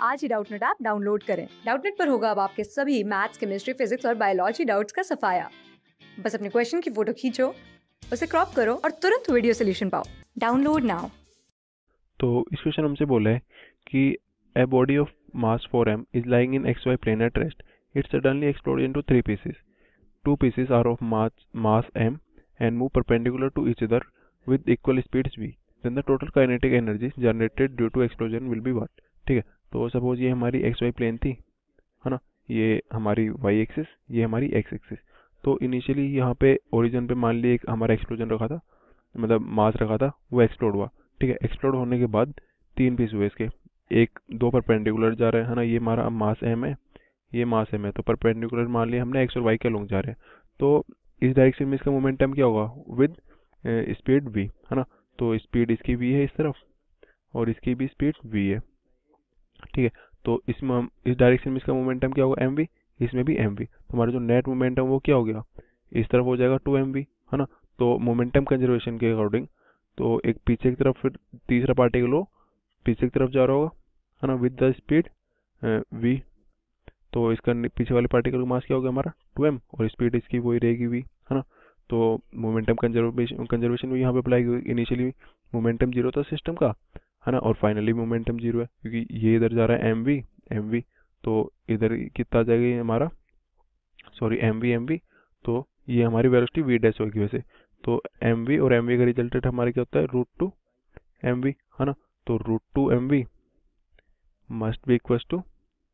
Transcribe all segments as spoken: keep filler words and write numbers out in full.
आज ही Doubtnut app download करें। डाउटनेट पर होगा अब आपके सभी मैथ्स, केमिस्ट्री, फिजिक्स और बायोलॉजी डाउट्स का सफाया। बस अपने क्वेश्चन की फोटो खींचो, उसे क्रॉप करो और तुरंत वीडियो सोल्यूशन पाओ। Download now. तो इस क्वेश्चन हमसे बोला है कि a body of mass four m is lying in xy plane at rest. It suddenly explodes into three pieces. Two pieces are of mass mass m and move perpendicular to each other with equal speeds v. Then the total kinetic energy generated due to explosion will be what? ठीक है, तो suppose ये हमारी xy plane थी, है ना, ये हमारी y एक्सिस, ये हमारी x एक्सिस। तो इनिशियली यहाँ पे ओरिजिन पे मान ली एक हमारा एक्सप्लोजन रखा था, मतलब मास रखा था, वो एक्सप्लोड हुआ। ठीक है, एक्सप्लोड होने के बाद तीन पीस हुए इसके, एक दो परपेंडिकुलर जा रहे हैं, है ना, ये हमारा मास एम है, ये मास एम है, तो परपेंडिकुलर मान लिया हमने एक्स और वाई के लोग जा रहे हैं। तो इस डायरेक्शन में इसका मोमेंटम क्या होगा? विद स्पीड v, है ना। तो स्पीड इसकी v है इस तरफ और इसकी भी स्पीड v है। ठीक है, तो इसमें हम इस डायरेक्शन में इसका मोमेंटम क्या होगा? mv, इसमें भी mv। तो हमारा जो नेट मोमेंटम वो क्या हो गया? इस तरफ हो जाएगा टू mv, है ना। तो मोमेंटम कंजर्वेशन के अकॉर्डिंग तो एक पीछे की तरफ फिर तीसरा पार्टिकल हो पीछे की तरफ जा रहा होगा, है ना, विद द स्पीड v। तो इसका पीछे वाले पार्टिकल का मास क्या हो गया हमारा? टू m, और स्पीड इसकी वही रहेगी v, है ना। तो मोमेंटम कंजर्वेशन कंजर्वेशन भी यहाँ पे अप्लाई होगी। इनिशियली मोमेंटम जीरो था सिस्टम का, है ना, और फाइनली मोमेंटम जीरो है क्योंकि ये इधर जा रहा है mv mv। तो इधर कितना आ जाएगा ये हमारा, सॉरी mv mv, तो ये हमारी वेलोसिटी v डैश होगी वैसे। तो mv और mv का रिजल्टेंट हमारे क्या होता है? रूट टू mv, है ना। तो root two mv must be equal to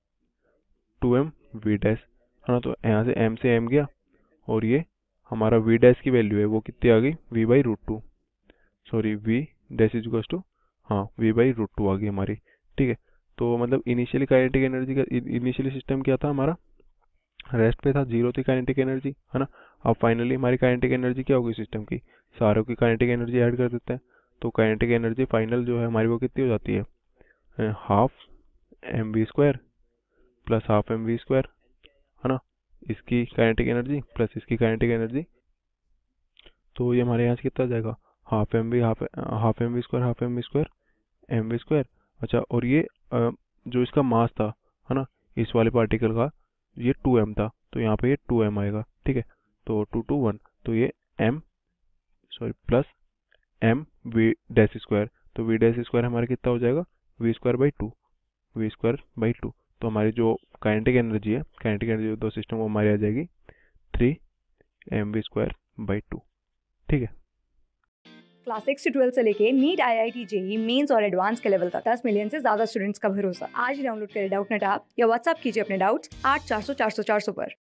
two m v dash, है ना। तो यहाँ से m से m गया और ये हमारा v डैश की वैल्यू है वो कितनी आ गई? v by root two, sorry v dash is equal to, हाँ, v बाई रूट टू आ गई हमारी। ठीक है, तो मतलब इनिशियली काइनेटिक एनर्जी का इनिशियली सिस्टम क्या था हमारा? रेस्ट पे था, जीरो थी काइनेटिक एनर्जी, है ना। अब फाइनली हमारी काइनेटिक एनर्जी क्या होगी सिस्टम की? सारों की काइनेटिक एनर्जी ऐड कर देते हैं, तो काइनेटिक एनर्जी फाइनल जो है हमारी वो कितनी हो जाती है? Half M V square plus half M V square, है ना, इसकी काइनेटिक एनर्जी प्लस इसकी काइनेटिक एनर्जी। तो ये हमारे यहाँ से कितना आ जाएगा? Half M V half half M V square half M V square M V square. अच्छा, और ये जो इसका मास था, है ना, इस वाले पार्टिकल का, ये टू एम था, तो यहाँ पे ये टू एम आएगा। ठीक है, तो टू टू वन, तो ये m, sorry, plus m v dash square. तो v डैश स्क्वायर हमारा कितना हो जाएगा? v square by two, V square by two. तो हमारी जो काइनेटिक एनर्जी है, काइनेटिक एनर्जी दो सिस्टम वो हमारी आ जाएगी three M V square by two. ठीक है, क्लास सिक्स से ट्वेल्थ से लेके NEET, I I T, JEE, mains और एडवांस के लेवल तक दस मिलियन से ज्यादा स्टूडेंट्स का भरोसा। आज ही डाउनलोड करें डाउटनेट ऐप या व्हाट्सएप कीजिए अपने डाउट्स आठ चार सौ चार सौ चार सौ पर।